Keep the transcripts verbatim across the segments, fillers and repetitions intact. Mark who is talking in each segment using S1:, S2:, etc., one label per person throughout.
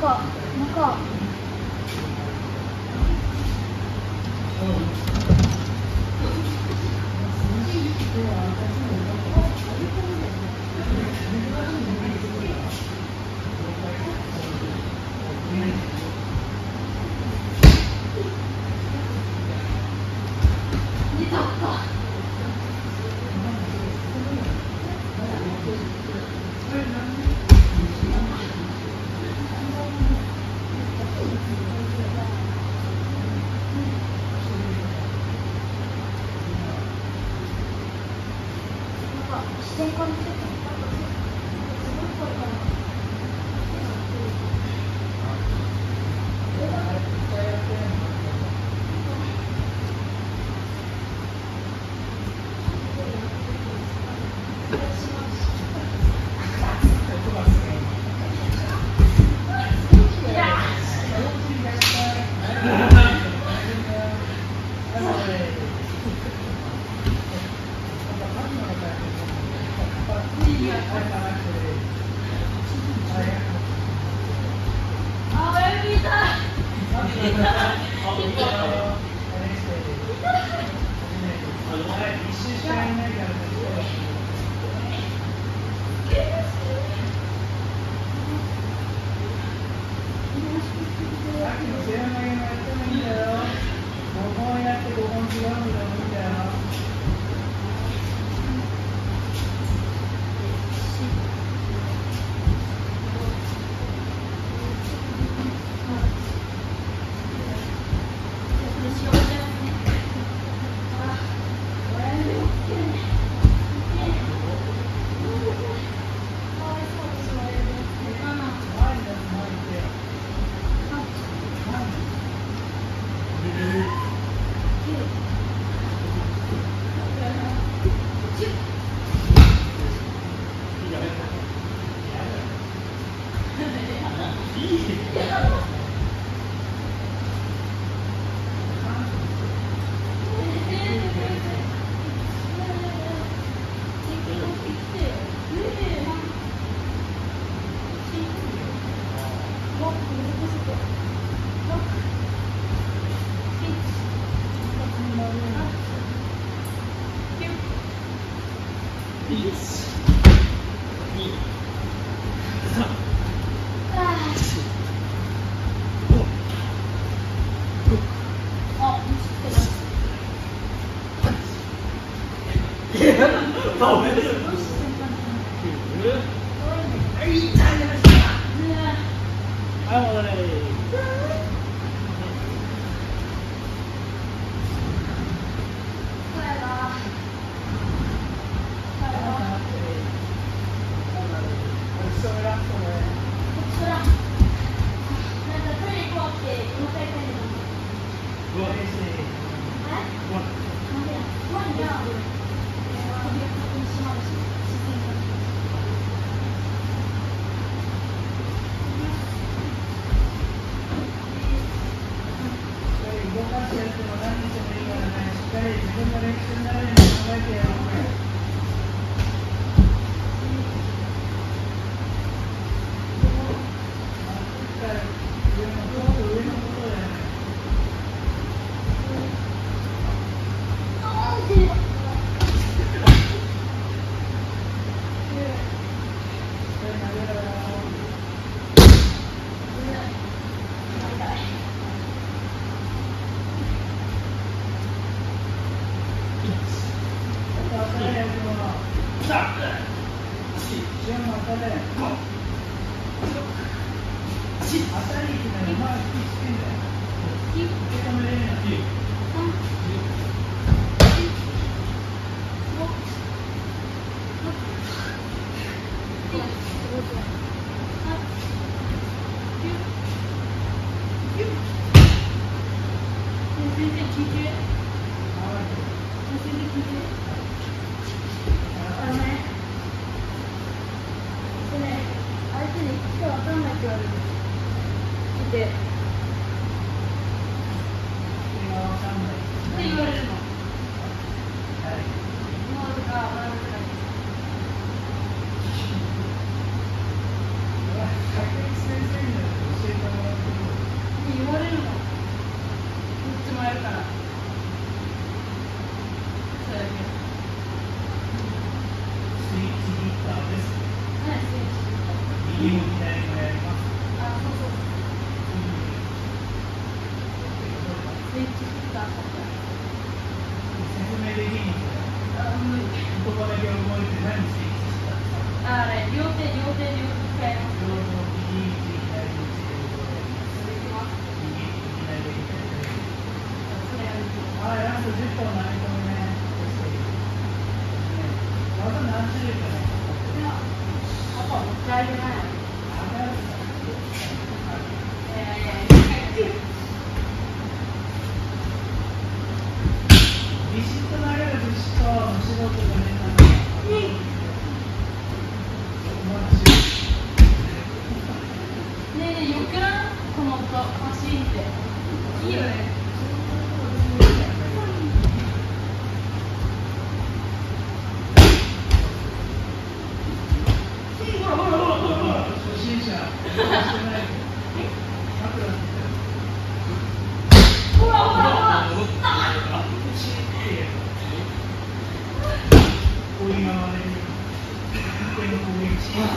S1: 中中自然から来てた。
S2: 先生に教えて右も左もやります。
S1: あ、そうそう。スイッチスタート。
S2: 説明できんのそれ。
S1: あ、無理。
S2: 言葉だけ覚えて何スイッチしたんですか。
S1: あ、あれ、両手、両手、両手使います。
S2: 両方右打ち左打ちで覚えてます。
S1: できます。
S2: 右左左
S1: それができる。
S2: あ、ラストじゅっぽん投げ込むね。技何種類かね。
S1: パパ持ち上げない。
S2: あ、
S1: いやいやいや。
S2: ビシッと投げるビシッと素人がね、なんか。
S1: ねえねえ、よくないこの音、パシーンって。いいよね。ほらほらほらほらほら。
S2: 初心者。してない。桜って。
S1: ほらほらほら。
S2: こういうままで、一定の攻撃します。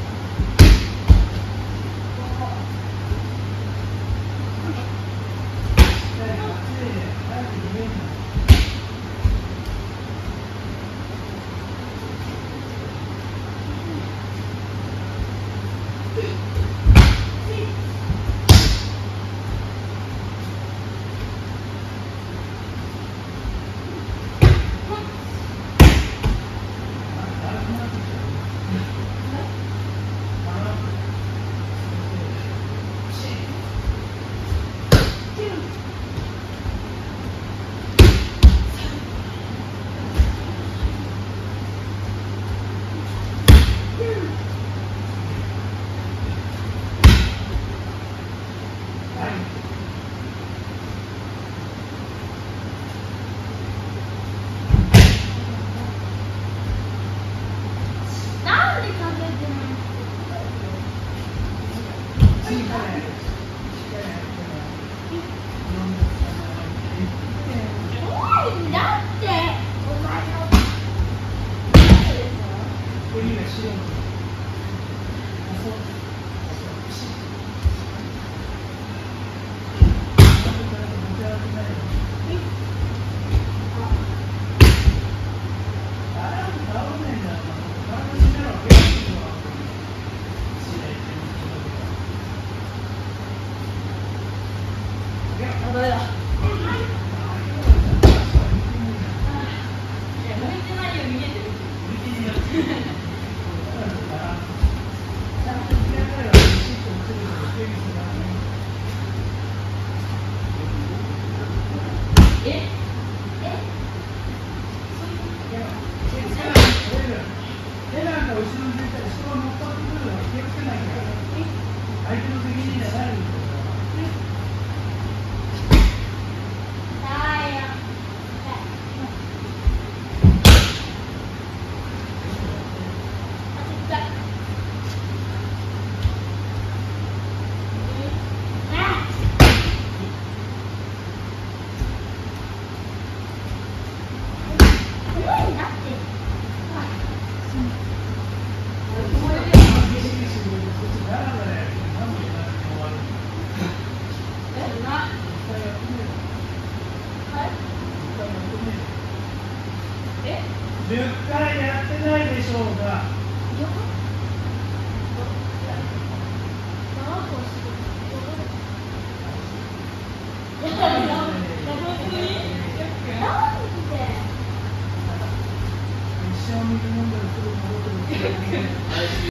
S1: ダメだ。いや、向いてないように見えてる。え？え？
S2: 手なんか後ろに出たり、人が乗っかってくるのは気をつけないから、相手の責任じゃないんですよ。じゅっかいやってないでしょうか。一生水飲んだらすぐ戻ってくる。